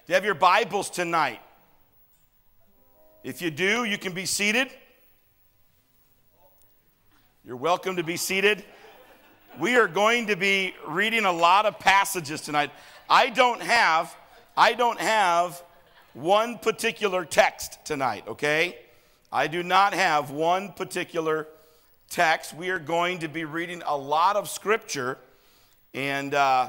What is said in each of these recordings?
Do you have your Bibles tonight? If you do, you can be seated. You're welcome to be seated. We are going to be reading a lot of passages tonight. I don't have one particular text tonight, okay? I do not have one particular text. We are going to be reading a lot of scripture, and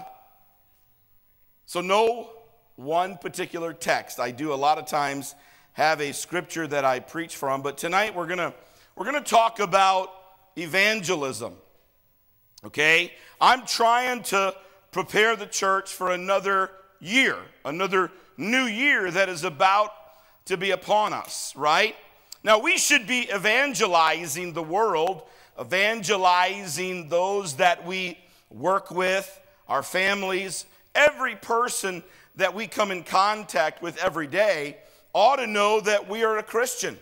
so no one particular text. I do a lot of times have a scripture that I preach from, but tonight we're gonna talk about evangelism. Okay? I'm trying to prepare the church for another year, another new year that is about to be upon us, right? Now, we should be evangelizing the world, evangelizing those that we work with, our families. Every person that we come in contact with every day ought to know that we are a Christian.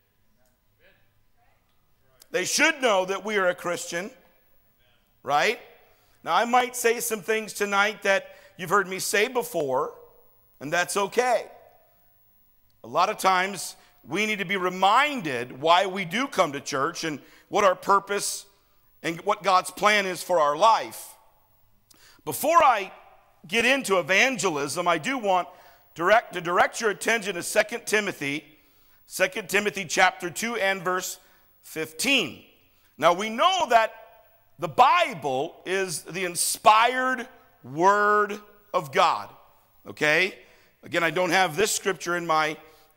They should know that we are a Christian, right? Now, I might say some things tonight that you've heard me say before, and that's okay. A lot of times, we need to be reminded why we do come to church and what our purpose and what God's plan is for our life. Before I get into evangelism, I do want to direct your attention to 2 Timothy chapter 2 and verse 15. Now, we know that the Bible is the inspired word of God, okay? Again, I don't have this scripture in my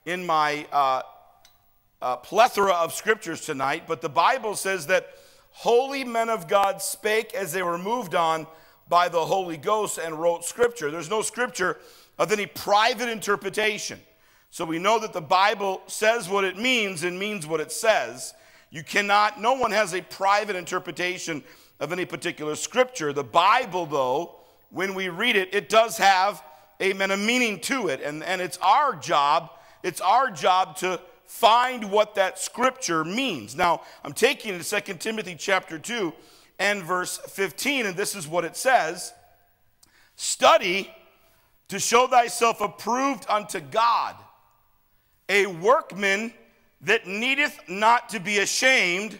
plethora of scriptures tonight, but the Bible says that holy men of God spake as they were moved on by the Holy Ghost and wrote scripture. There's no scripture of any private interpretation. So we know that the Bible says what it means and means what it says. No one has a private interpretation of any particular scripture. The Bible, though, when we read it, it does have, amen, a meaning to it. And it's our job to find what that scripture means. Now, I'm taking you to 2 Timothy chapter 2 and verse 15, and this is what it says. Study to show thyself approved unto God, a workman that needeth not to be ashamed,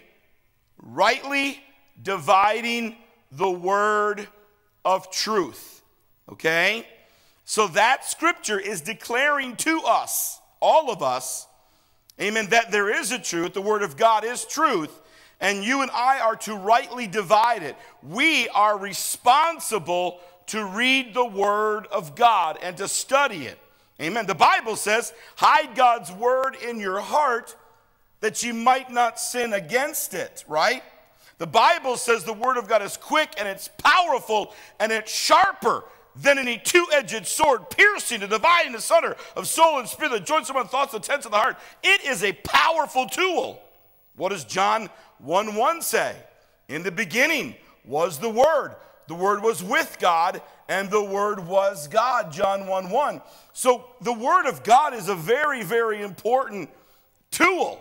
rightly dividing the word of truth. Okay? So that scripture is declaring to us, all of us, amen, that there is a truth. The word of God is truth. And you and I are to rightly divide it. We are responsible to read the word of God and to study it. Amen. The Bible says, hide God's word in your heart that you might not sin against it, right? The Bible says the word of God is quick and it's powerful and it's sharper than any two-edged sword, piercing to dividing asunder of soul and spirit, the joints among thoughts, the intents of the heart. It is a powerful tool. What does John 1:1 say? In the beginning was the Word. The Word was with God, and the Word was God, John 1:1. So the Word of God is a very, very important tool.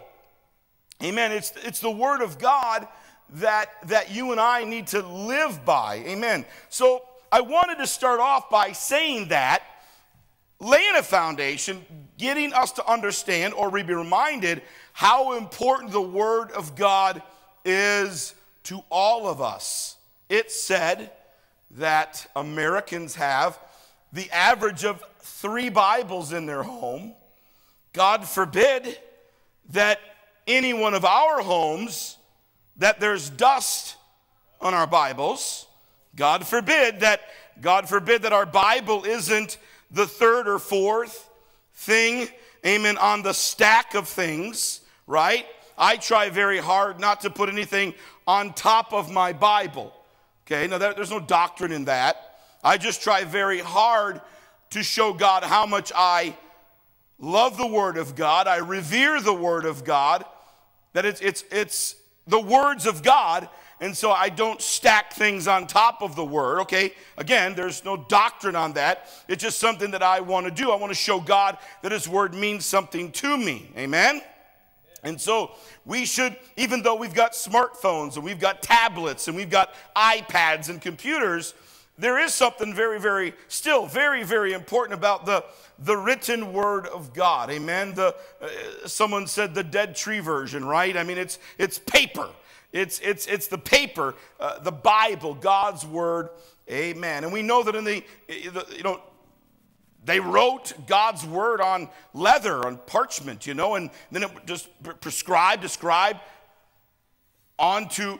Amen. It's the Word of God that you and I need to live by. Amen. So I wanted to start off by saying that, laying a foundation, getting us to understand or be reminded how important the Word of God is to all of us. It's said that Americans have the average of 3 Bibles in their home. God forbid that any one of our homes, that there's dust on our Bibles. God forbid that our Bible isn't the 3rd or 4th thing, amen, on the stack of things, right? I try very hard not to put anything on top of my Bible, okay? Now, there's no doctrine in that. I just try very hard to show God how much I love the Word of God. I revere the Word of God, that it's the words of God, and so I don't stack things on top of the Word, okay? Again, there's no doctrine on that. It's just something that I want to do. I want to show God that His Word means something to me, amen? And so we should, even though we've got smartphones and we've got tablets and we've got iPads and computers, there is something still very, very important about the written word of God. Amen. Someone said the dead tree version, right? I mean, it's paper. It's the paper, the Bible, God's word. Amen. And we know that they wrote God's word on leather, on parchment, and then it just described onto,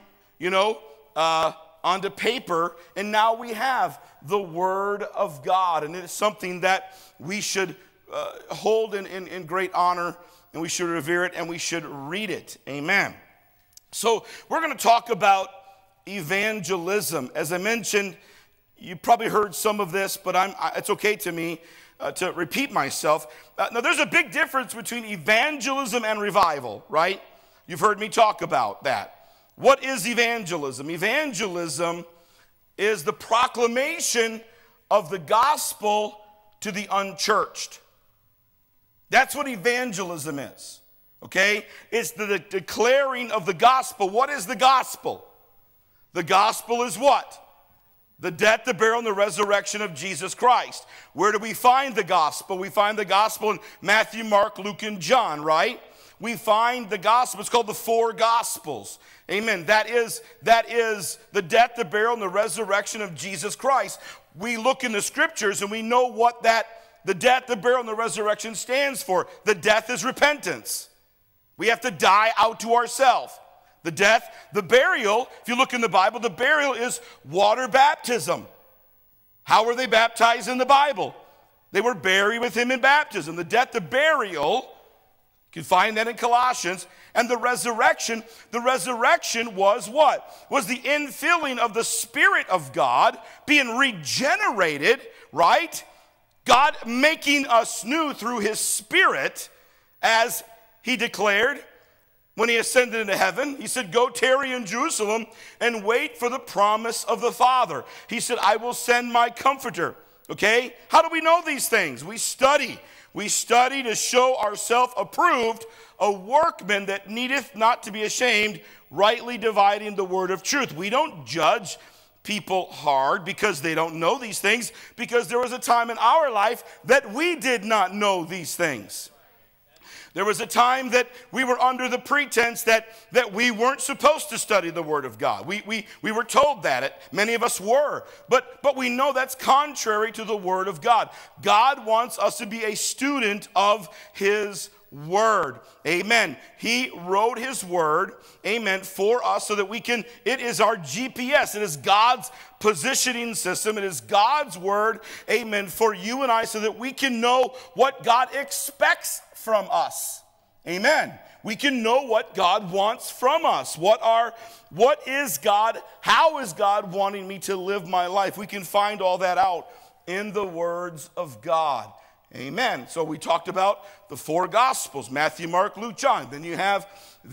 onto paper, and now we have the Word of God, and it is something that we should hold in great honor, and we should revere it, and we should read it. Amen. So we're going to talk about evangelism. As I mentioned, you probably heard some of this, but it's okay to me to repeat myself. Now, there's a big difference between evangelism and revival, right? You've heard me talk about that. What is evangelism? Evangelism is the proclamation of the gospel to the unchurched. That's what evangelism is, okay? It's the declaring of the gospel. What is the gospel? The gospel is what? The death, the burial, and the resurrection of Jesus Christ. Where do we find the gospel? We find the gospel in Matthew, Mark, Luke, and John, right? We find the gospel. It's called the four gospels. Amen. That is the death, the burial, and the resurrection of Jesus Christ. We look in the scriptures and we know what the death, the burial, and the resurrection stands for. The death is repentance. We have to die out to ourselves. The death, the burial, if you look in the Bible, the burial is water baptism. How were they baptized in the Bible? They were buried with him in baptism. The death, the burial, you can find that in Colossians. And the resurrection was what? Was the infilling of the Spirit of God, being regenerated, right? God making us new through his Spirit, as he declared when he ascended into heaven. He said, go tarry in Jerusalem and wait for the promise of the Father. He said, I will send my comforter. Okay? How do we know these things? We study. We study to show ourselves approved, a workman that needeth not to be ashamed, rightly dividing the word of truth. We don't judge people hard because they don't know these things, because there was a time in our life that we did not know these things. There was a time that we were under the pretense that we weren't supposed to study the Word of God. We were told that. Many of us were. But we know that's contrary to the Word of God. God wants us to be a student of his Word. Amen. He wrote his Word, amen, for us so that we can, it is our GPS. It is God's positioning system. It is God's Word, amen, for you and I so that we can know what God expects from us. Amen. We can know what God wants from us. What is God, how is God wanting me to live my life? We can find all that out in the words of God. Amen. So we talked about the four gospels, Matthew, Mark, Luke, John. Then you have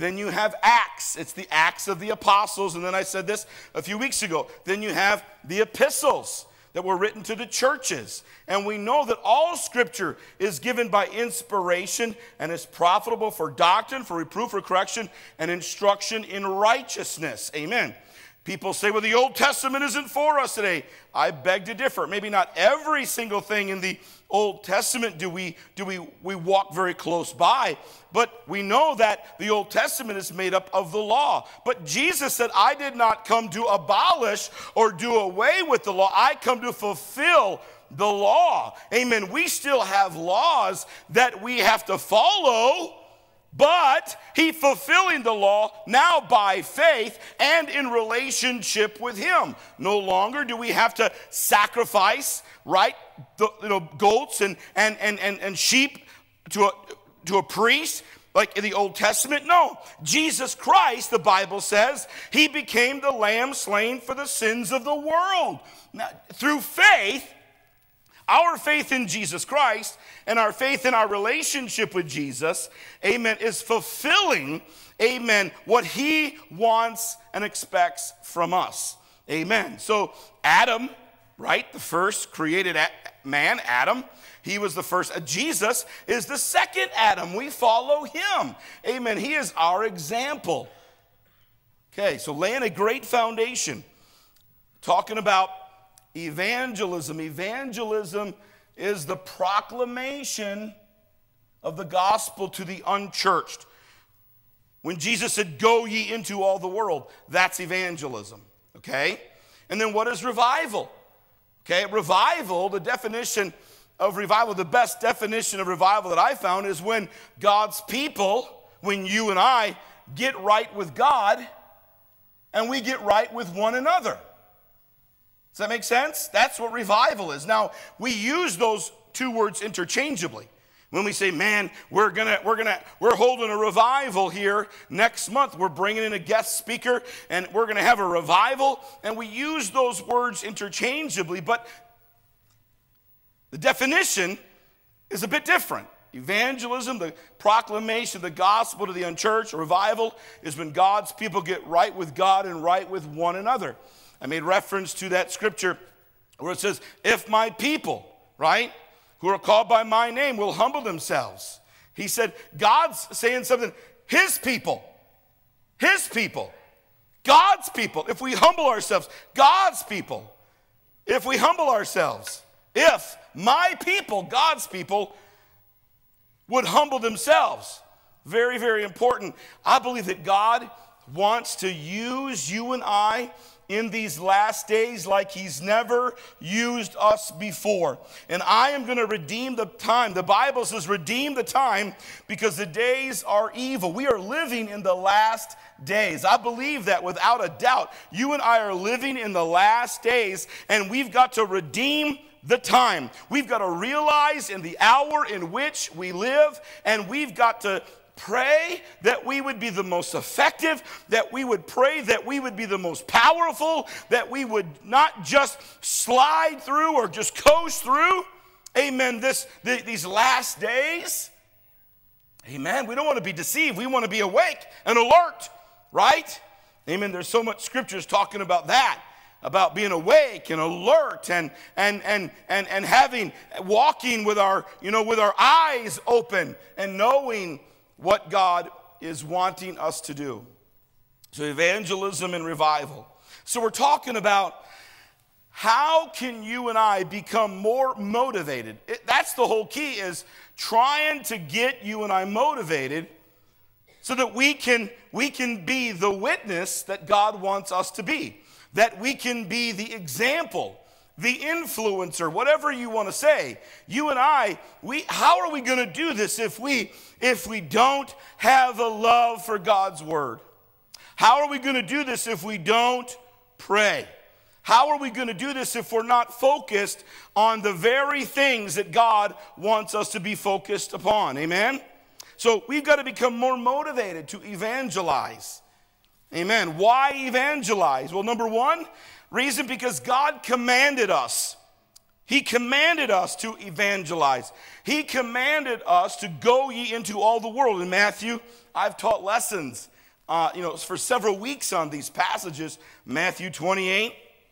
Acts. It's the Acts of the Apostles. And then I said this a few weeks ago. Then you have the epistles that were written to the churches. And we know that all Scripture is given by inspiration and is profitable for doctrine, for reproof, for correction, and instruction in righteousness. Amen. People say, well, the Old Testament isn't for us today. I beg to differ. Maybe not every single thing in the Old Testament do we walk very close by, but we know that the Old Testament is made up of the law. But Jesus said, I did not come to abolish or do away with the law. I come to fulfill the law. Amen. We still have laws that we have to follow, but he fulfilling the law now by faith and in relationship with him. No longer do we have to sacrifice, right, goats and sheep to a priest like in the Old Testament. No, Jesus Christ, the Bible says, he became the lamb slain for the sins of the world. Now, through faith, our faith in Jesus Christ and our faith in our relationship with Jesus, amen, is fulfilling, amen, what he wants and expects from us. Amen. So Adam, right, the first created man, Adam, he was the first. Jesus is the second Adam. We follow him. Amen. He is our example. Okay, so laying a great foundation, talking about evangelism. Evangelism is the proclamation of the gospel to the unchurched. When Jesus said, go ye into all the world, that's evangelism, okay? And then what is revival? Okay, revival, the definition of revival, the best definition of revival that I found is when God's people, when you and I get right with God and we get right with one another. Does that make sense? That's what revival is. Now, we use those two words interchangeably. When we say, man, we're holding a revival here next month. We're bringing in a guest speaker, and we're going to have a revival. And we use those words interchangeably, but the definition is a bit different. Evangelism, the proclamation of the gospel to the unchurched, revival is when God's people get right with God and right with one another. I made reference to that scripture where it says, if my people, right, who are called by my name will humble themselves. He said, God's saying something, his people, God's people. If we humble ourselves, God's people, if we humble ourselves, if my people, God's people, would humble themselves. Very, very important. I believe that God wants to use you and I in these last days like he's never used us before. And I am going to redeem the time. The Bible says redeem the time because the days are evil. We are living in the last days. I believe that without a doubt. You and I are living in the last days, and we've got to redeem the time. We've got to realize in the hour in which we live, and we've got to pray that we would be the most effective, that we would pray that we would be the most powerful, that we would not just slide through or just coast through. Amen. These last days. Amen. We don't want to be deceived. We want to be awake and alert, right? Amen. There's so much scriptures talking about that, about being awake and alert and having, walking with our eyes open and knowing what God is wanting us to do. So evangelism and revival. So we're talking about how can you and I become more motivated. That's the whole key, is trying to get you and I motivated so that we can be the witness that God wants us to be. That we can be the example, the influencer, whatever you want to say. You and I, how are we going to do this if we don't have a love for God's word? How are we going to do this if we don't pray? How are we going to do this if we're not focused on the very things that God wants us to be focused upon? Amen? So we've got to become more motivated to evangelize. Amen. Why evangelize? Well, number one reason, because God commanded us. He commanded us to evangelize. He commanded us to go ye into all the world. In Matthew, I've taught lessons, for several weeks on these passages. Matthew 28,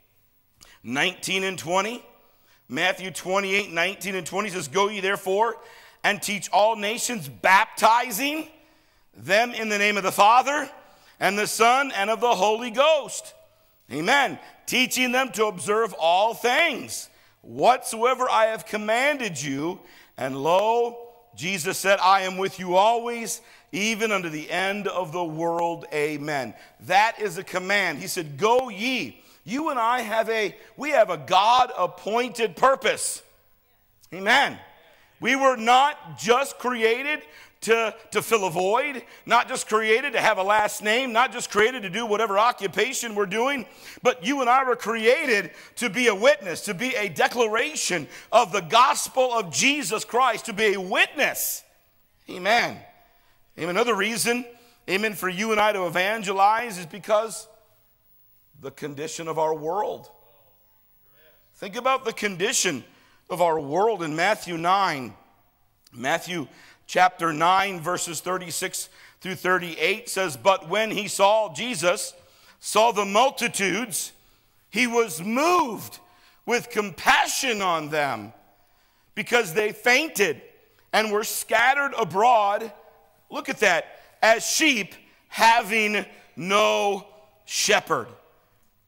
19 and 20. Matthew 28, 19 and 20 says, go ye therefore and teach all nations, baptizing them in the name of the Father and the Son and of the Holy Ghost. Amen. Teaching them to observe all things whatsoever I have commanded you. And lo, Jesus said, I am with you always, even unto the end of the world. Amen. That is a command. He said, go ye. You and I have a God-appointed purpose. Amen. We were not just created to fill a void, not just created to have a last name, not just created to do whatever occupation we're doing, but you and I were created to be a witness, to be a declaration of the gospel of Jesus Christ, to be a witness. Amen. Amen. Another reason, amen, for you and I to evangelize is because the condition of our world. Think about the condition of our world in Matthew 9. Matthew chapter 9, verses 36 through 38 says, but when he saw Jesus, saw the multitudes, he was moved with compassion on them because they fainted and were scattered abroad. Look at that, as sheep having no shepherd.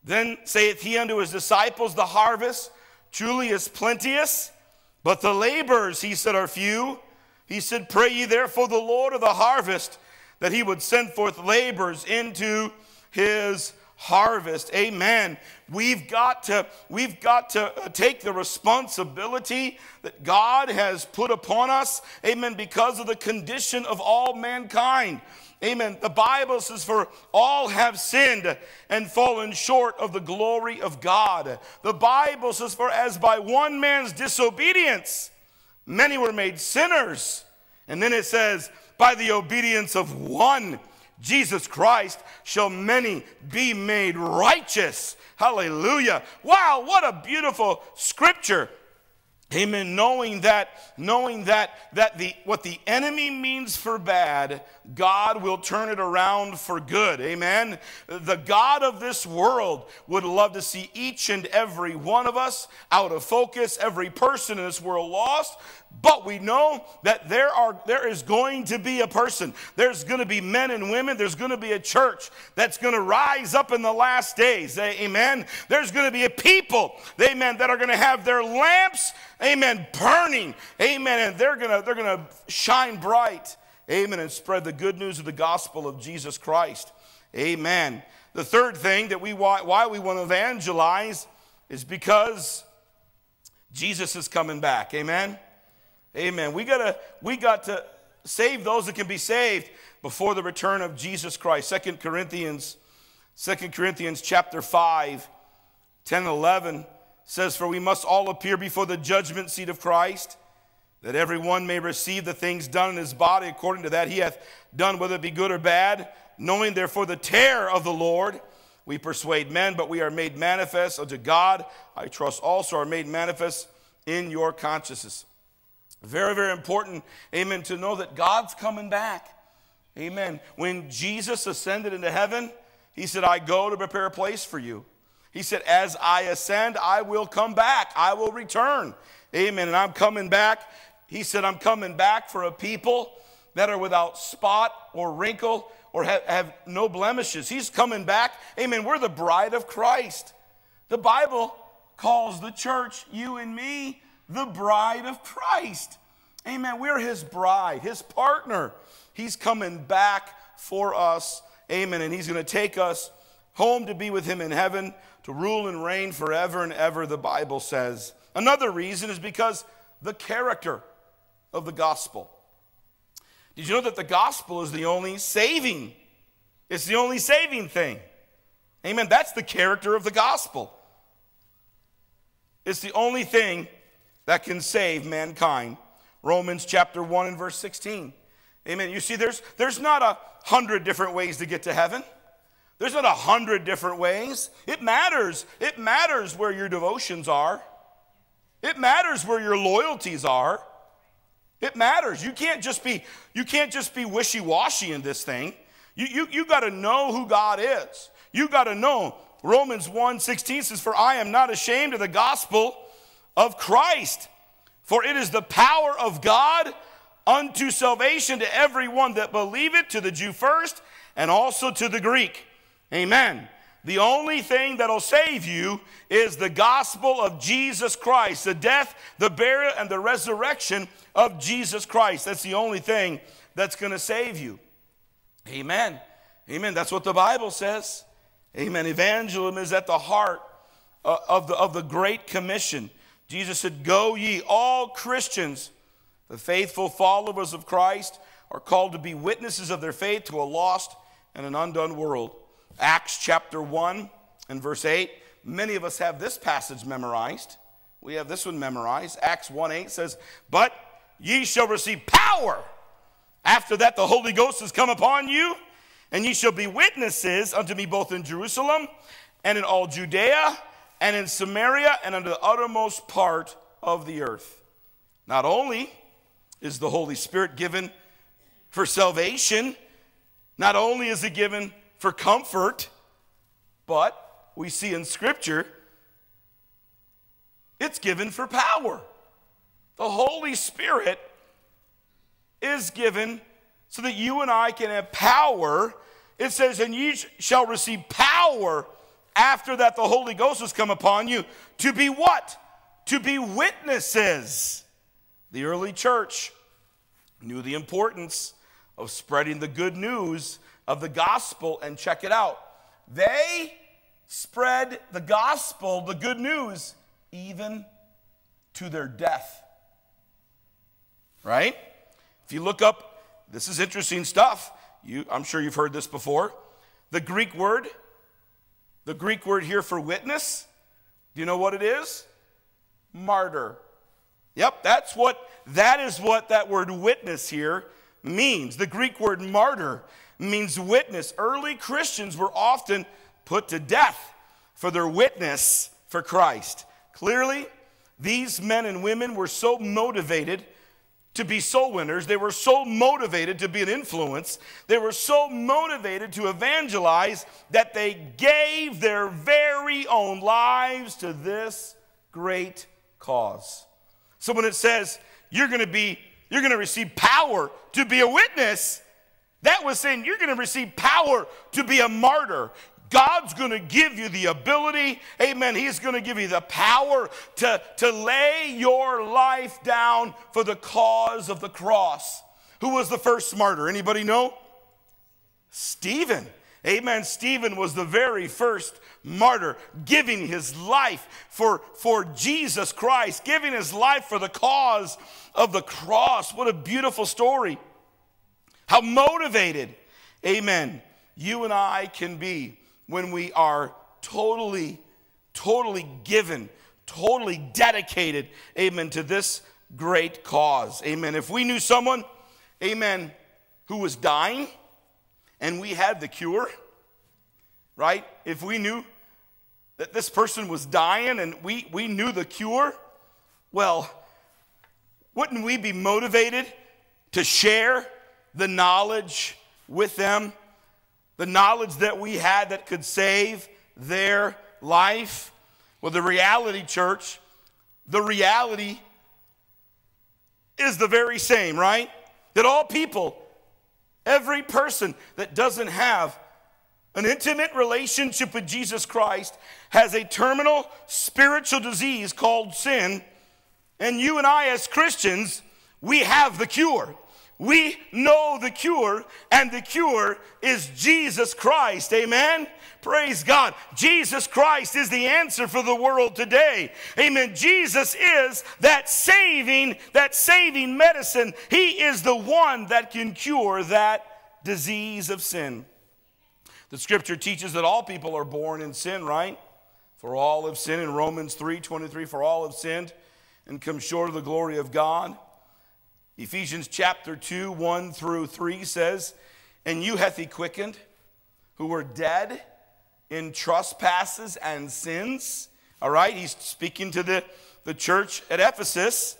Then saith he unto his disciples, the harvest truly is plenteous, but the laborers, he said, are few. He said, pray ye therefore the Lord of the harvest, that he would send forth laborers into his harvest. Amen. We've got to take the responsibility that God has put upon us. Amen. Because of the condition of all mankind. Amen. The Bible says, for all have sinned and fallen short of the glory of God. The Bible says, for as by one man's disobedience many were made sinners. And then it says, by the obedience of one, Jesus Christ, shall many be made righteous. Hallelujah. Wow, what a beautiful scripture. Amen. Knowing that what the enemy means for bad, God will turn it around for good. Amen. The God of this world would love to see each and every one of us out of focus, every person in this world lost. But we know that there is going to be a person. There's going to be men and women. There's going to be a church that's going to rise up in the last days. Amen. There's going to be a people, amen, that are going to have their lamps, amen, burning. Amen. And they're going to shine bright. Amen. And spread the good news of the gospel of Jesus Christ. Amen. The third thing that why we want to evangelize is because Jesus is coming back. Amen. Amen. We got to save those that can be saved before the return of Jesus Christ. 2 Corinthians chapter 5, 10 and 11 says, for we must all appear before the judgment seat of Christ, that every one may receive the things done in his body according to that he hath done, whether it be good or bad. Knowing therefore the terror of the Lord, we persuade men, but we are made manifest unto God. I trust also are made manifest in your consciousness. Very, very important, amen, to know that God's coming back. Amen. When Jesus ascended into heaven, he said, I go to prepare a place for you. He said, as I ascend, I will come back. I will return. Amen. And I'm coming back. He said, I'm coming back for a people that are without spot or wrinkle or have no blemishes. He's coming back. Amen. We're the bride of Christ. The Bible calls the church, you and me, the bride of Christ. Amen. We're his bride, his partner. He's coming back for us. Amen. And he's going to take us home to be with him in heaven, to rule and reign forever and ever, the Bible says. Another reason is because the character of the gospel. Did you know that the gospel is the only saving? It's the only saving thing. Amen. That's the character of the gospel. It's the only thing that can save mankind. Romans chapter 1 and verse 16. Amen. You see, there's not 100 different ways to get to heaven. There's not 100 different ways. It matters. It matters where your devotions are. It matters where your loyalties are. It matters. You can't just be wishy-washy in this thing. You got to know who God is. You got to know. Romans 1:16 says, for I am not ashamed of the gospel of Christ, for it is the power of God unto salvation to everyone that believeth, to the Jew first, and also to the Greek. Amen. The only thing that'll save you is the gospel of Jesus Christ, the death, the burial, and the resurrection of Jesus Christ. That's the only thing that's going to save you. Amen. Amen. That's what the Bible says. Amen. Evangelism is at the heart of the Great Commission. Jesus said, go ye, all Christians, the faithful followers of Christ, are called to be witnesses of their faith to a lost and an undone world. Acts chapter 1 and verse 8. Many of us have this passage memorized. We have this one memorized. Acts 1:8 says, but ye shall receive power. After that the Holy Ghost has come upon you, and ye shall be witnesses unto me both in Jerusalem and in all Judea and in Samaria and unto the uttermost part of the earth. Not only is the Holy Spirit given for salvation, not only is it given for comfort, but we see in Scripture, it's given for power. The Holy Spirit is given so that you and I can have power. It says, and ye shall receive power after that the Holy Ghost has come upon you, to be what? To be witnesses. The early church knew the importance of spreading the good news of the gospel, and check it out. They spread the gospel, the good news, even to their death. Right? If you look up, this is interesting stuff. I'm sure you've heard this before. The Greek word here for witness, do you know what it is? Martyr. Yep, that is what that word witness here means. The Greek word martyr means witness. Early Christians were often put to death for their witness for Christ. Clearly, these men and women were so motivated to be soul winners. They were so motivated to be an influence. They were so motivated to evangelize that they gave their very own lives to this great cause. So when it says you're going to receive power to be a witness, that was saying you're going to receive power to be a martyr. God's going to give you the ability, amen, He's going to give you the power to lay your life down for the cause of the cross. Who was the first martyr? Anybody know? Stephen. Amen. Stephen was the very first martyr, giving his life for Jesus Christ, giving his life for the cause of the cross. What a beautiful story. How motivated, amen, you and I can be when we are totally given, totally dedicated, amen, to this great cause. Amen. If we knew someone, amen, who was dying and we had the cure, right? If we knew that this person was dying and we knew the cure, well, wouldn't we be motivated to share the knowledge with them? The knowledge that we had that could save their life? Well, the reality, church, the reality is the very same, right? That all people, every person that doesn't have an intimate relationship with Jesus Christ has a terminal spiritual disease called sin. And you and I as Christians, we have the cure. We know the cure, and the cure is Jesus Christ. Amen? Praise God. Jesus Christ is the answer for the world today. Amen. Jesus is that saving medicine. He is the one that can cure that disease of sin. The scripture teaches that all people are born in sin, right? For all have sinned in Romans 3:23, for all have sinned and come short of the glory of God. Ephesians chapter 2, 1 through 3 says, and you hath he quickened, who were dead in trespasses and sins. All right, he's speaking to the church at Ephesus.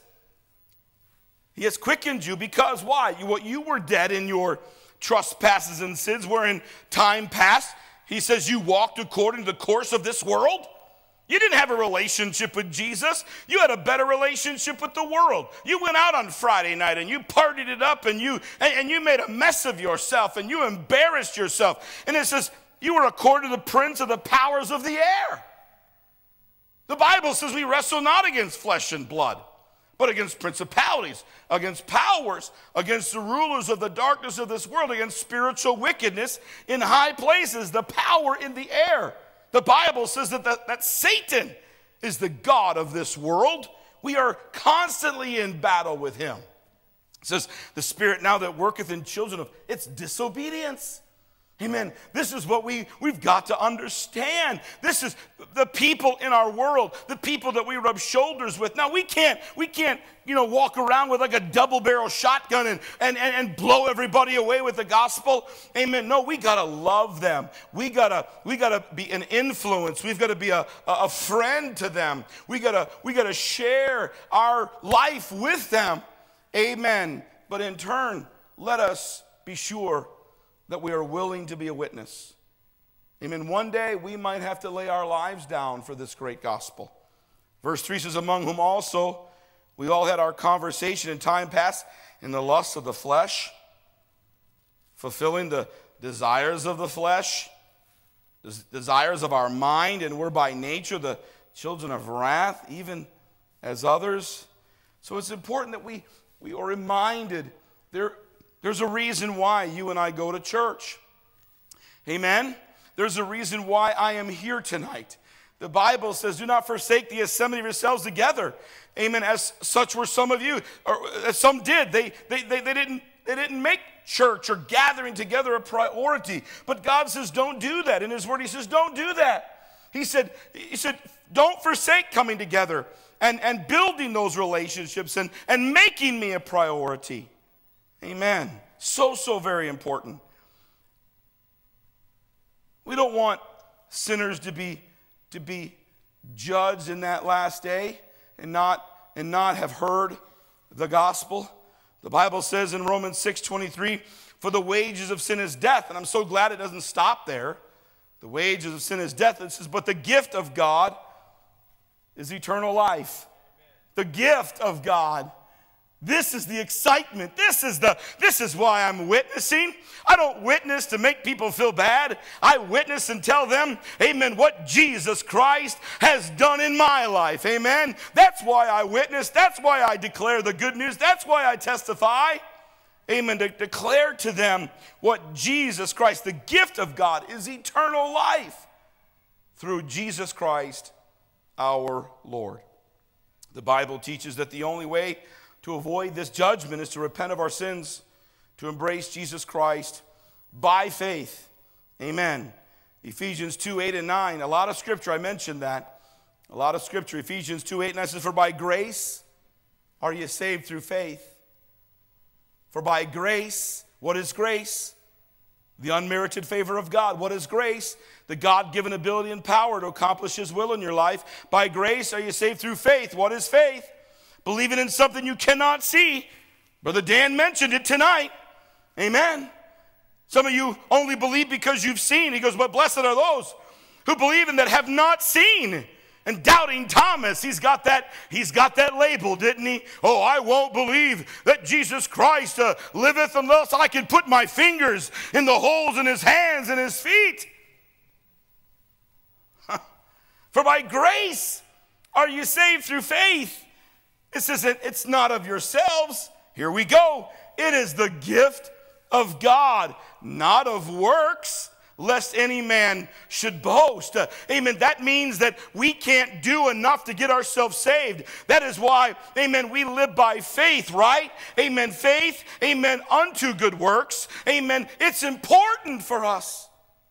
He has quickened you because why? You were dead in your trespasses and sins, where in time past, he says you walked according to the course of this world. You didn't have a relationship with Jesus. You had a better relationship with the world. You went out on Friday night and you partied it up and you made a mess of yourself and you embarrassed yourself. And it says you were according to the prince of the powers of the air. The Bible says we wrestle not against flesh and blood, but against principalities, against powers, against the rulers of the darkness of this world, against spiritual wickedness in high places, the power in the air. The Bible says that Satan is the god of this world. We are constantly in battle with him. It says, the spirit now that worketh in children of its disobedience. Amen. This is what we've got to understand. This is the people in our world, the people that we rub shoulders with. Now, we can't walk around with like a double-barrel shotgun and blow everybody away with the gospel. Amen. No, we got to love them. We got to be an influence. We've got to be a friend to them. We got to share our life with them. Amen. But in turn, let us be sure that we are willing to be a witness. Amen. One day we might have to lay our lives down for this great gospel. Verse 3 says, among whom also we all had our conversation in time past in the lusts of the flesh, fulfilling the desires of the flesh. desires of our mind, and we're by nature the children of wrath, even as others. So it's important that we are reminded there's a reason why you and I go to church. Amen? There's a reason why I am here tonight. The Bible says, do not forsake the assembly of yourselves together. Amen. As such were some of you, or as some did. They didn't make church or gathering together a priority. But God says, don't do that. In his word, he says, don't do that. He said, don't forsake coming together and building those relationships and making me a priority. Amen. So very important. We don't want sinners to be judged in that last day and not have heard the gospel. The Bible says in Romans 6:23, for the wages of sin is death. And I'm so glad it doesn't stop there. The wages of sin is death. It says, but the gift of God is eternal life. The gift of God. This is the excitement. This is why I'm witnessing. I don't witness to make people feel bad. I witness and tell them, amen, what Jesus Christ has done in my life. Amen. That's why I witness. That's why I declare the good news. That's why I testify. Amen. To declare to them what Jesus Christ, the gift of God, is eternal life through Jesus Christ our Lord. The Bible teaches that the only way to avoid this judgment is to repent of our sins, to embrace Jesus Christ by faith. Amen. Ephesians 2:8-9. A lot of scripture, I mentioned that. A lot of scripture. Ephesians 2:8-9 says, for by grace are you saved through faith. For by grace, what is grace? The unmerited favor of God. What is grace? The God-given ability and power to accomplish his will in your life. By grace are you saved through faith. What is faith? Believing in something you cannot see. Brother Dan mentioned it tonight. Amen. Some of you only believe because you've seen. He goes, but blessed are those who believe and that have not seen. And doubting Thomas, he's got that label, didn't he? Oh, I won't believe that Jesus Christ liveth unless I can put my fingers in the holes in his hands and his feet. For by grace are you saved through faith. It says it's not of yourselves. Here we go. It is the gift of God, not of works, lest any man should boast. Amen. That means that we can't do enough to get ourselves saved. That is why, amen, we live by faith, right? Amen. Faith, amen, unto good works. Amen. It's important for us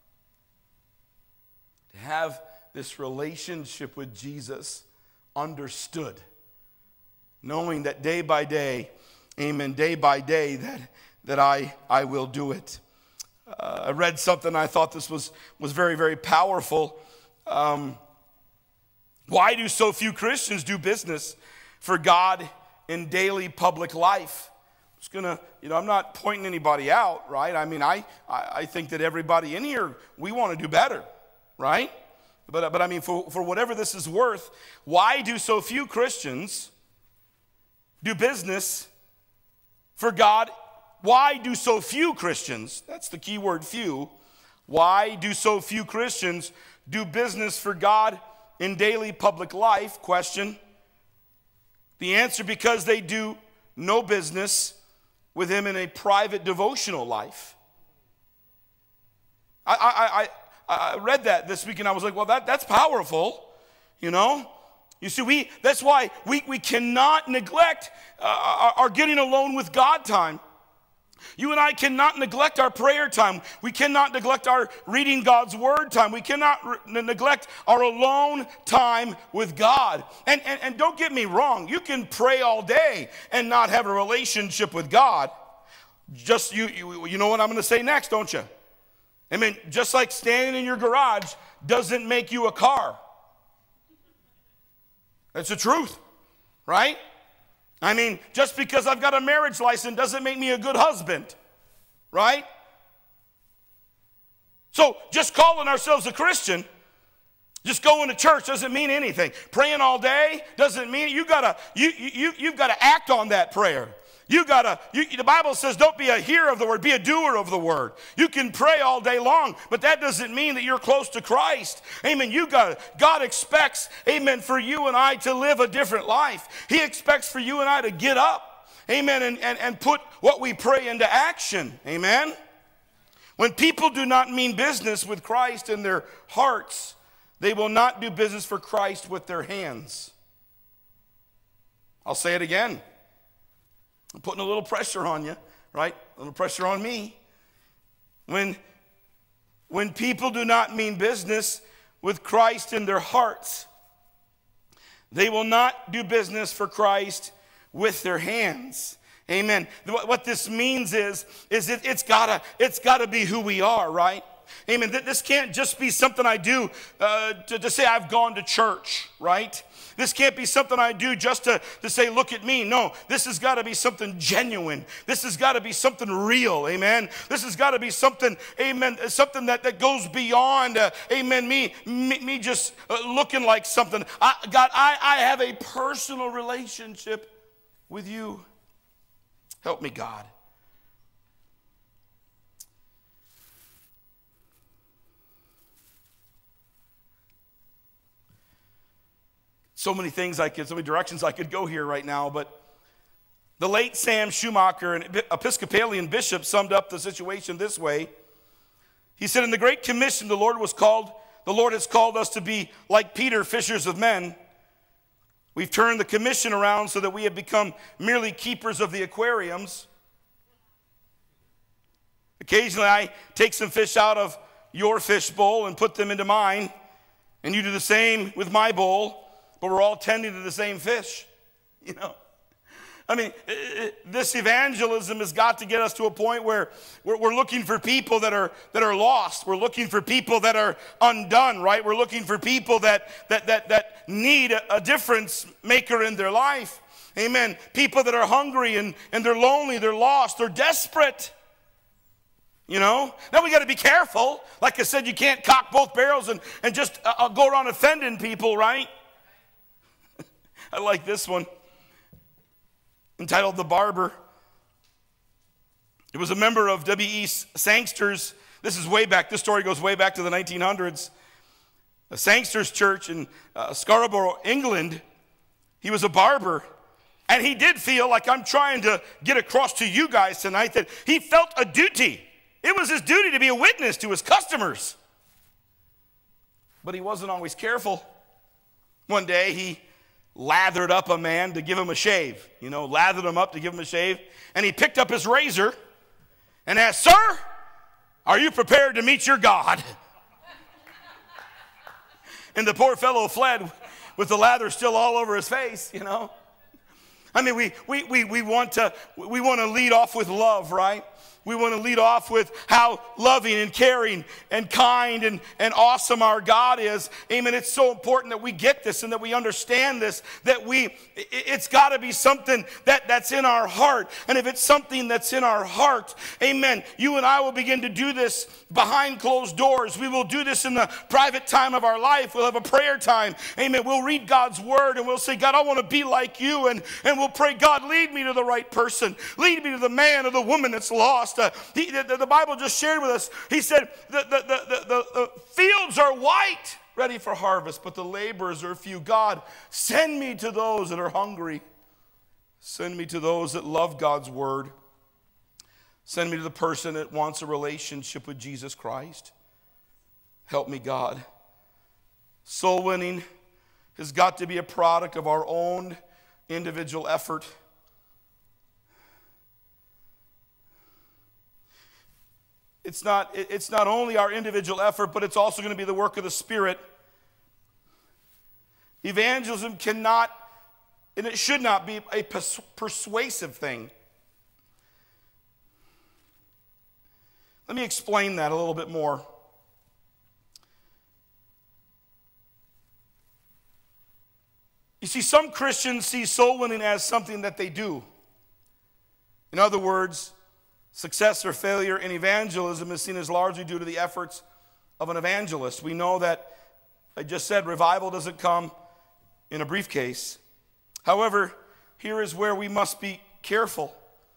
to have this relationship with Jesus understood. Knowing that day by day, amen, day by day, that I will do it. I read something, I thought this was very, very powerful. Why do so few Christians do business for God in daily public life? I'm not pointing anybody out, right? I mean, I think that everybody in here, we want to do better, right? But I mean, for whatever this is worth, why do so few Christians do business for God? Why do so few Christians, that's the key word, few, why do so few Christians do business for God in daily public life? Question. The answer, because they do no business with him in a private devotional life. I read that this week and I was like, well, that's powerful, you know. You see, that's why we cannot neglect our getting alone with God time. You and I cannot neglect our prayer time. We cannot neglect our reading God's word time. We cannot neglect our alone time with God. And don't get me wrong, you can pray all day and not have a relationship with God. Just you know what I'm going to say next, don't you? I mean, just like standing in your garage doesn't make you a car. That's the truth, right? I mean, just because I've got a marriage license doesn't make me a good husband, right? So just calling ourselves a Christian, just going to church doesn't mean anything. Praying all day doesn't mean you've got to act on that prayer. The Bible says don't be a hearer of the word, be a doer of the word. You can pray all day long, but that doesn't mean that you're close to Christ. Amen. God expects, amen, for you and I to live a different life. He expects for you and I to get up, amen, and put what we pray into action. Amen. When people do not mean business with Christ in their hearts, they will not do business for Christ with their hands. I'll say it again. I'm putting a little pressure on you, right? A little pressure on me. When people do not mean business with Christ in their hearts, they will not do business for Christ with their hands. Amen. What this means is it's gotta be who we are, right? Amen. This can't just be something I do to say I've gone to church, right? This can't be something I do just to say, look at me. No, this has got to be something genuine. This has got to be something real, amen. This has got to be something, amen, something that goes beyond, amen, me just looking like something. God, I have a personal relationship with you. Help me, God. So many directions I could go here right now, but the late Sam Schumacher, an Episcopalian bishop, summed up the situation this way. He said, in the Great Commission, the Lord has called us to be like Peter, fishers of men. We've turned the commission around so that we have become merely keepers of the aquariums. Occasionally, I take some fish out of your fish bowl and put them into mine, and you do the same with my bowl. But we're all tending to the same fish, you know. I mean, this evangelism has got to get us to a point where we're looking for people that are lost. We're looking for people that are undone, right? We're looking for people that need a difference maker in their life. Amen. People that are hungry and they're lonely, they're lost, they're desperate. You know? Now we got to be careful. Like I said, you can't cock both barrels and just go around offending people, right? I like this one, entitled The Barber. It was a member of W.E. Sangster's. This story goes way back to the 1900s. A Sangster's church in Scarborough, England. He was a barber, and he did feel like I'm trying to get across to you guys tonight that he felt a duty. It was his duty to be a witness to his customers. But he wasn't always careful. One day he lathered up a man to give him a shave. Lathered him up to give him a shave. And he picked up his razor and asked, "Sir, are you prepared to meet your God?" And the poor fellow fled with the lather still all over his face, I mean, we want to lead off with love, right? We want to lead off with how loving and caring and kind and awesome our God is. Amen. It's so important that we get this and that we understand this, that it's got to be something that's in our heart. And if it's something that's in our heart, amen, you and I will begin to do this behind closed doors. We will do this in the private time of our life. We'll have a prayer time. Amen. We'll read God's word and we'll say, God, I want to be like you. And we'll pray, God, lead me to the right person. Lead me to the man or the woman that's lost. The Bible just shared with us, he said, the fields are white, ready for harvest, but the laborers are few. God, send me to those that are hungry. Send me to those that love God's word. Send me to the person that wants a relationship with Jesus Christ. Help me, God. Soul winning has got to be a product of our own individual effort. It's not only our individual effort, but it's also going to be the work of the Spirit. Evangelism cannot, and it should not be, a persuasive thing. Let me explain that a little bit more. You see, some Christians see soul winning as something that they do. In other words, success or failure in evangelism is seen as largely due to the efforts of an evangelist. We know that, I just said, revival doesn't come in a briefcase. However, here is where we must be careful.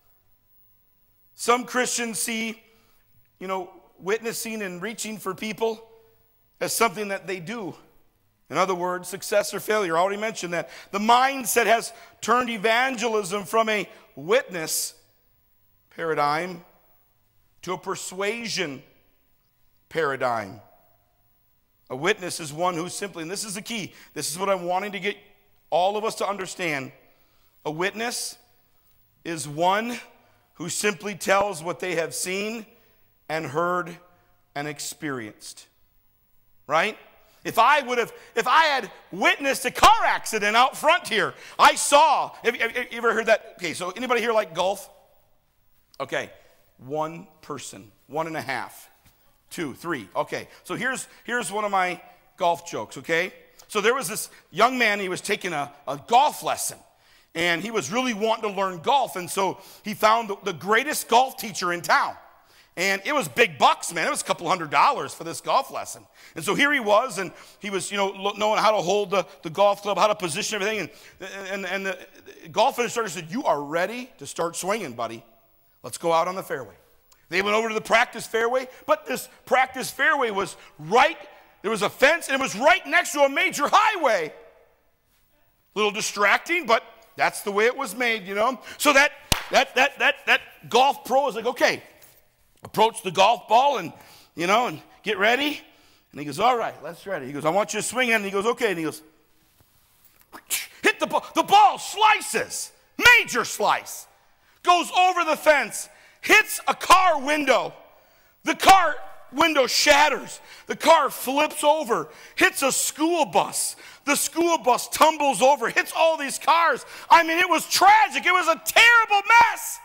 Some Christians see, witnessing and reaching for people as something that they do. In other words, success or failure. I already mentioned that. The mindset has turned evangelism from a witness paradigm to a persuasion paradigm. A witness is one who simply, and this is the key, this is what I'm wanting to get all of us to understand. A witness is one who simply tells what they have seen and heard and experienced. Right? If I had witnessed a car accident out front here, I saw, have you ever heard that? Okay, so anybody here like golf? Okay, one person, 1.5, 2, 3. Okay, so here's one of my golf jokes, okay? So there was this young man, he was taking a golf lesson, and he was really wanting to learn golf, and so he found the greatest golf teacher in town. And it was big bucks, man. It was a couple $100 for this golf lesson. And so here he was, and he was, knowing how to hold the golf club, how to position everything. And the golf instructor said, "You are ready to start swinging, buddy. Let's go out on the fairway." They went over to the practice fairway, but this practice fairway was there was a fence, and it was right next to a major highway. A little distracting, but that's the way it was made, So that golf pro was like, okay, approach the golf ball and get ready. And he goes, "All right, let's ready." He goes, "I want you to swing in." And he goes, "Okay." And he goes, hit the ball. The ball slices, major slice, goes over the fence, hits a car window. The car window shatters. The car flips over, hits a school bus. The school bus tumbles over, hits all these cars. I mean, it was tragic. It was a terrible mess.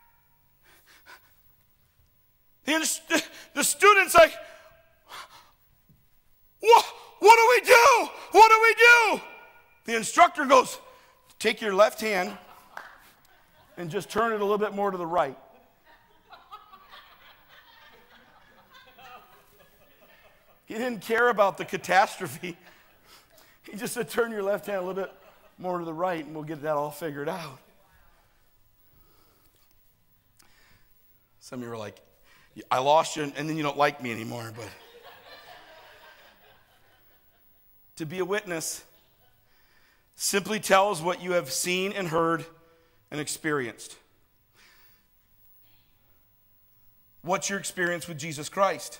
The student's like, what do we do? What do we do? The instructor goes, "Take your left hand and just turn it a little bit more to the right." He didn't care about the catastrophe. He just said, "Turn your left hand a little bit more to the right and we'll get that all figured out." Some of you were like, "I lost you, and then you don't like me anymore." But to be a witness simply tells what you have seen and heard and experienced. What's your experience with Jesus Christ?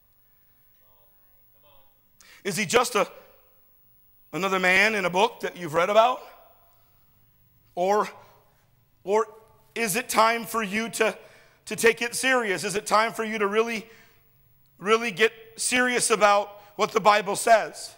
Is he just another man in a book that you've read about? Or is it time for you to take it serious? Is it time for you to really get serious about what the Bible says?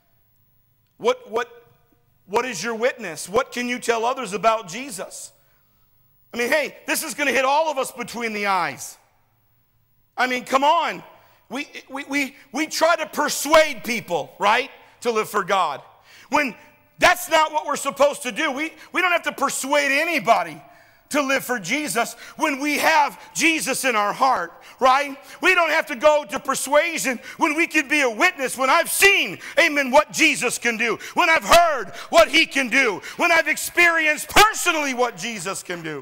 What is your witness? What can you tell others about Jesus? I mean, hey, this is going to hit all of us between the eyes. I mean, come on. We try to persuade people, right, to live for God. When that's not what we're supposed to do. We don't have to persuade anybody to live for Jesus when we have Jesus in our heart, right? We don't have to go to persuasion when we can be a witness, when I've seen, amen, what Jesus can do, when I've heard what he can do, when I've experienced personally what Jesus can do.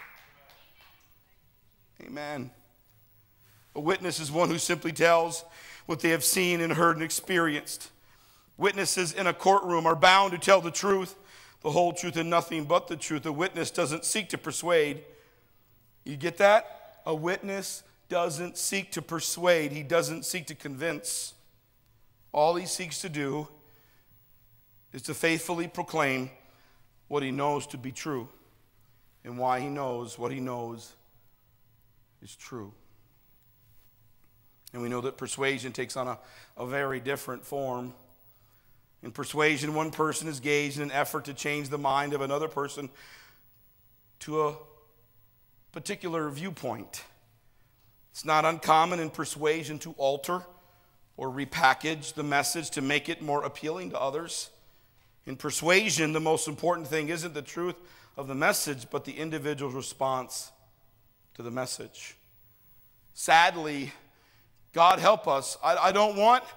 Amen. A witness is one who simply tells what they have seen and heard and experienced. Witnesses in a courtroom are bound to tell the truth, the whole truth, and nothing but the truth. A witness doesn't seek to persuade. You get that? A witness doesn't seek to persuade. He doesn't seek to convince. All he seeks to do is to faithfully proclaim what he knows to be true and why he knows what he knows is true. And we know that persuasion takes on a very different form. In persuasion, one person is engaged in an effort to change the mind of another person to a particular viewpoint. It's not uncommon in persuasion to alter or repackage the message to make it more appealing to others. In persuasion, the most important thing isn't the truth of the message, but the individual's response to the message. Sadly, God help us. I don't want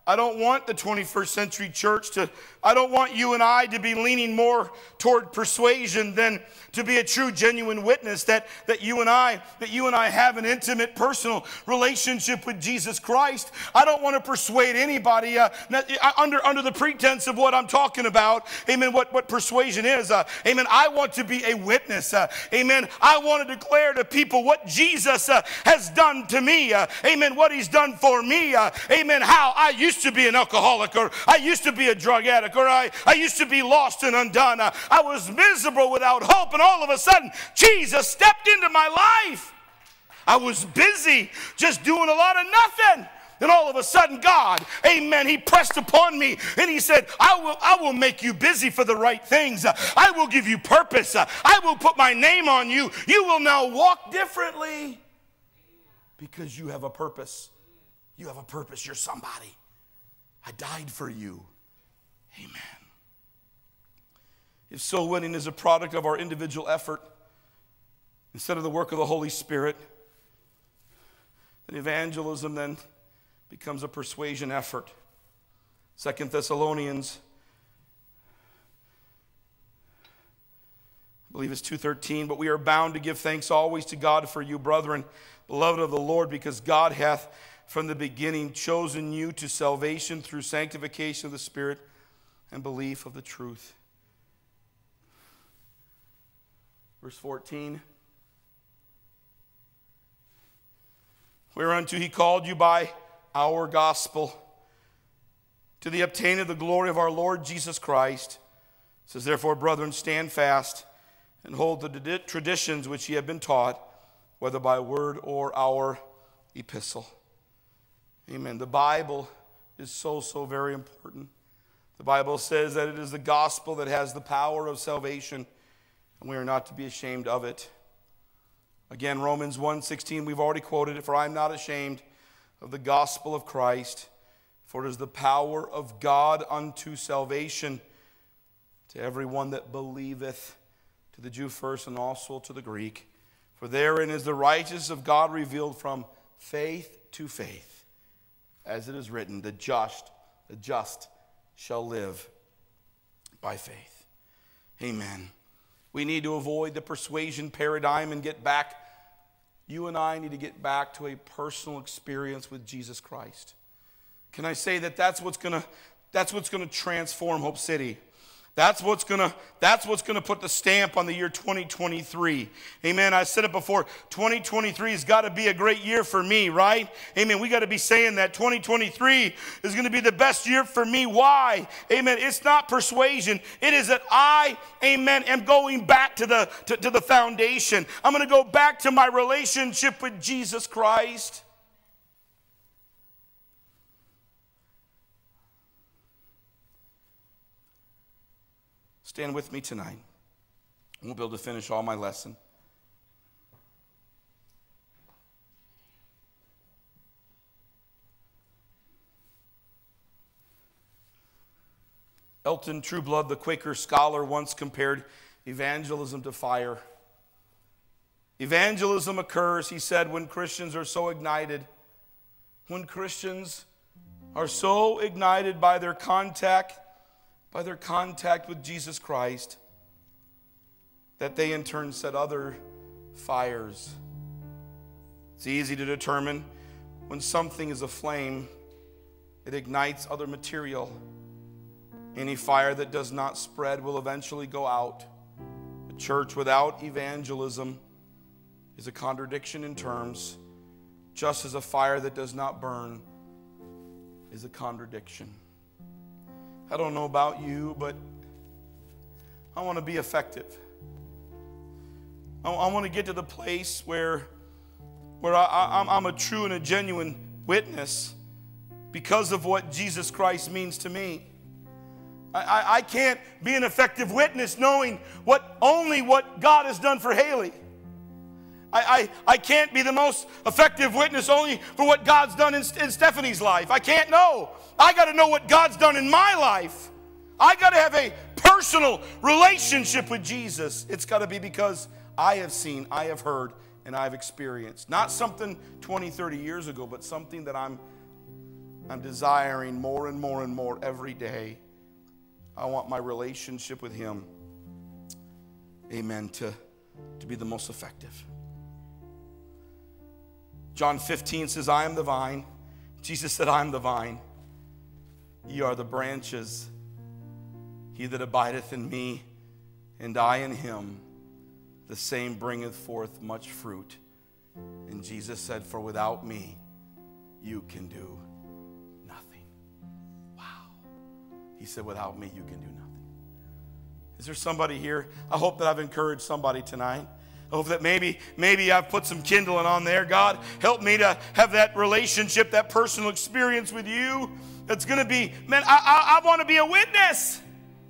I don't want the 21st century church I don't want you and I to be leaning more toward persuasion than to be a true, genuine witness that you and I have an intimate, personal relationship with Jesus Christ. I don't want to persuade anybody under the pretense of what I'm talking about. Amen. What persuasion is. Amen. I want to be a witness. Amen. I want to declare to people what Jesus has done to me. Amen. What he's done for me. Amen. How I used to be an alcoholic, or I used to be a drug addict, or I used to be lost and undone. I was miserable without hope, and all of a sudden, Jesus stepped into my life. I was busy just doing a lot of nothing. Then all of a sudden, God, amen, he pressed upon me and he said, I will make you busy for the right things. I will give you purpose. I will put my name on you. You will now walk differently because you have a purpose. You have a purpose. You're somebody. I died for you. Amen. If soul winning is a product of our individual effort instead of the work of the Holy Spirit, then evangelism then becomes a persuasion effort. 2 Thessalonians, I believe it's 2:13, but we are bound to give thanks always to God for you, brethren, beloved of the Lord, because God hath from the beginning chosen you to salvation through sanctification of the Spirit and belief of the truth. Verse 14. Whereunto he called you by our gospel to the obtaining of the glory of our Lord Jesus Christ. It says, therefore, brethren, stand fast and hold the traditions which ye have been taught, whether by word or our epistle. Amen. The Bible is so very important. The Bible says that it is the gospel that has the power of salvation, and we are not to be ashamed of it. Again, Romans 1:16, we've already quoted it, for I am not ashamed of the gospel of Christ, for it is the power of God unto salvation to everyone that believeth, to the Jew first and also to the Greek. For therein is the righteousness of God revealed from faith to faith. As it is written, the just shall live by faith. Amen. We need to avoid the persuasion paradigm and get back. You and I need to get back to a personal experience with Jesus Christ. Can I say that that's what's going to transform Hope City? That's what's going to put the stamp on the year 2023. Amen. I said it before. 2023 has got to be a great year for me, right? Amen. We got to be saying that 2023 is going to be the best year for me. Why? Amen. It's not persuasion. It is that I, amen, am going back to the foundation. I'm going to go back to my relationship with Jesus Christ. Stand with me tonight. I won't be able to finish all my lesson. Elton Trueblood, the Quaker scholar, once compared evangelism to fire. Evangelism occurs, he said, when Christians are so ignited. When Christians are so ignited by their contact with Jesus Christ, that they in turn set other fires. It's easy to determine when something is aflame, it ignites other material. Any fire that does not spread will eventually go out. A church without evangelism is a contradiction in terms, just as a fire that does not burn is a contradiction. I don't know about you, but I want to be effective. I want to get to the place where I'm a true and a genuine witness because of what Jesus Christ means to me. I can't be an effective witness knowing only what God has done for Haley. I can't be the most effective witness only for what God's done in Stephanie's life. I can't know. I got to know what God's done in my life. I got to have a personal relationship with Jesus. It's got to be because I have seen, I have heard, and I've experienced. Not something 20, 30 years ago, but something that I'm I'm desiring more and more and more every day. I want my relationship with him, amen, to be the most effective. John 15 says, I am the vine. Jesus said, I am the vine. Ye are the branches. He that abideth in me, and I in him, the same bringeth forth much fruit. And Jesus said, for without me, you can do nothing. Wow. He said, without me, you can do nothing. Is there somebody here? I hope that I've encouraged somebody tonight. I hope that maybe I've put some kindling on there. God, help me to have that relationship, that personal experience with you. That's going to be, man, I want to be a witness.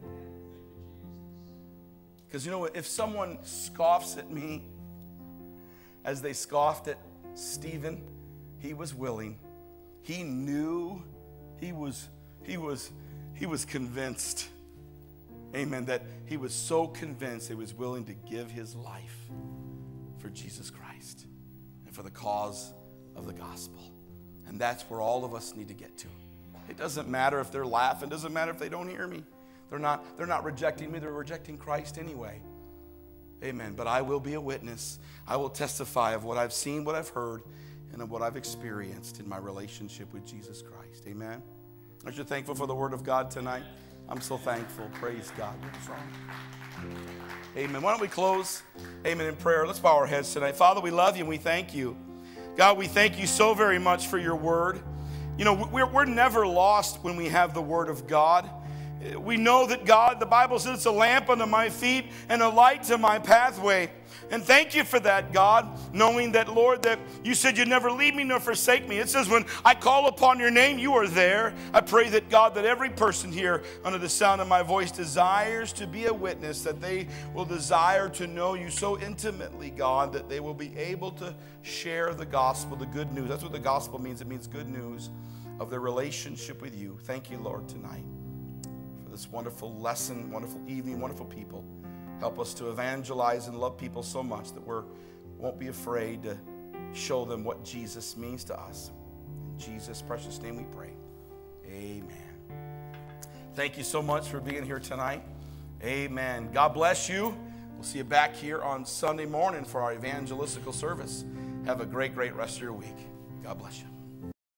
Because you know what? If someone scoffs at me as they scoffed at Stephen, he was willing. He knew, he was convinced. Amen. That he was so convinced he was willing to give his life for Jesus Christ and for the cause of the gospel. And that's where all of us need to get to. It doesn't matter if they're laughing. It doesn't matter if they don't hear me. They're not rejecting me. They're rejecting Christ anyway. Amen. But I will be a witness. I will testify of what I've seen, what I've heard, and of what I've experienced in my relationship with Jesus Christ. Amen. Aren't you thankful for the word of God tonight? I'm so thankful. Praise God. Amen. Why don't we close, amen, in prayer. Let's bow our heads tonight. Father, we love you and we thank you. God, we thank you so very much for your word. You know, we're never lost when we have the word of God. We know that God, the Bible says, it's a lamp unto my feet and a light to my pathway. And thank you for that, God, knowing that, Lord, that you said you'd never leave me nor forsake me. It says when I call upon your name, you are there. I pray that, God, that every person here under the sound of my voice desires to be a witness, that they will desire to know you so intimately, God, that they will be able to share the gospel, the good news. That's what the gospel means. It means good news of their relationship with you. Thank you, Lord, tonight for this wonderful lesson, wonderful evening, wonderful people. Help us to evangelize and love people so much that we won't be afraid to show them what Jesus means to us. In Jesus' precious name we pray. Amen. Thank you so much for being here tonight. Amen. God bless you. We'll see you back here on Sunday morning for our evangelistical service. Have a great, great rest of your week. God bless you.